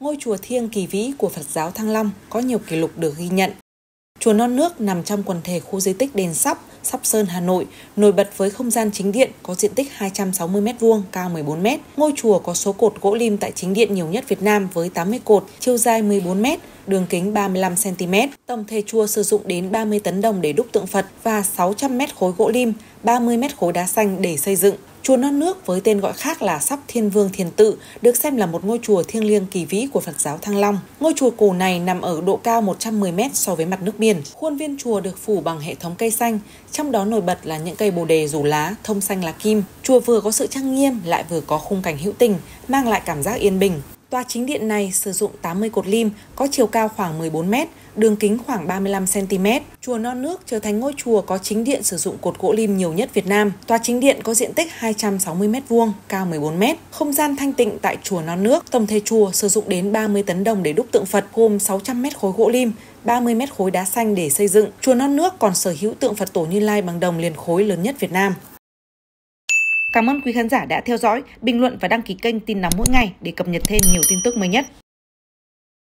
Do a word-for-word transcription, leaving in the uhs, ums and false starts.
ngôi chùa thiêng kỳ vĩ của Phật giáo Thăng Long có nhiều kỷ lục được ghi nhận. Chùa Non Nước nằm trong quần thể khu di tích Đền Sóc, Sóc Sơn, Hà Nội, nổi bật với không gian chính điện có diện tích hai trăm sáu mươi mét vuông, cao mười bốn mét. Ngôi chùa có số cột gỗ lim tại chính điện nhiều nhất Việt Nam với tám mươi cột, chiều dài mười bốn mét, đường kính ba mươi lăm xăng ti mét. Tổng thể chùa sử dụng đến ba mươi tấn đồng để đúc tượng Phật và sáu trăm mét khối gỗ lim, ba mươi mét khối đá xanh để xây dựng. Chùa Non Nước với tên gọi khác là Sóc Thiên Vương Thiền Tự được xem là một ngôi chùa thiêng liêng kỳ vĩ của Phật giáo Thăng Long. Ngôi chùa cổ này nằm ở độ cao một trăm mười mét so với mặt nước biển. Khuôn viên chùa được phủ bằng hệ thống cây xanh, trong đó nổi bật là những cây bồ đề rủ lá, thông xanh lá kim. Chùa vừa có sự trang nghiêm lại vừa có khung cảnh hữu tình, mang lại cảm giác yên bình. Tòa chính điện này sử dụng tám mươi cột lim, có chiều cao khoảng mười bốn mét, đường kính khoảng ba mươi lăm xăng ti mét. Chùa Non Nước trở thành ngôi chùa có chính điện sử dụng cột gỗ lim nhiều nhất Việt Nam. Tòa chính điện có diện tích hai trăm sáu mươi mét vuông, cao mười bốn mét. Không gian thanh tịnh tại chùa Non Nước, tổng thể chùa sử dụng đến ba mươi tấn đồng để đúc tượng Phật, gồm sáu trăm mét khối gỗ lim, ba mươi mét khối đá xanh để xây dựng. Chùa Non Nước còn sở hữu tượng Phật Tổ Như Lai bằng đồng liền khối lớn nhất Việt Nam. Cảm ơn quý khán giả đã theo dõi, bình luận và đăng ký kênh Tin Nóng Mỗi Ngày để cập nhật thêm nhiều tin tức mới nhất.